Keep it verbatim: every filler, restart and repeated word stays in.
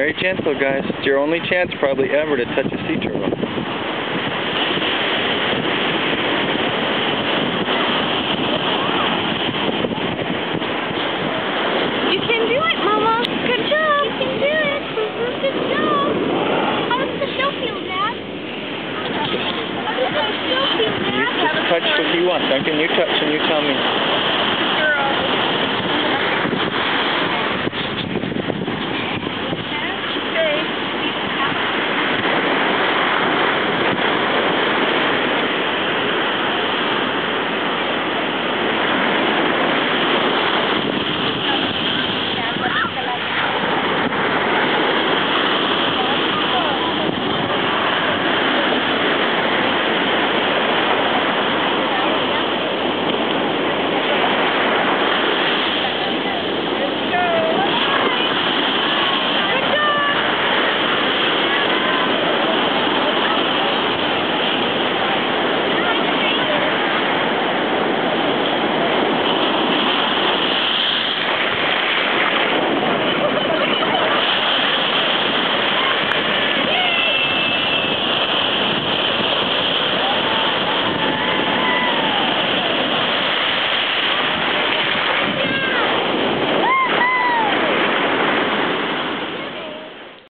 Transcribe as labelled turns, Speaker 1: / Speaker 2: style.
Speaker 1: Very gentle, guys. It's your only chance probably ever to touch a sea turtle.
Speaker 2: You can do it, Mama. Good job. You can do it. Good job. How does the show feel, Dad? How does the show feel, Dad?
Speaker 1: You just touch what you want. Duncan, you touch and you tell me.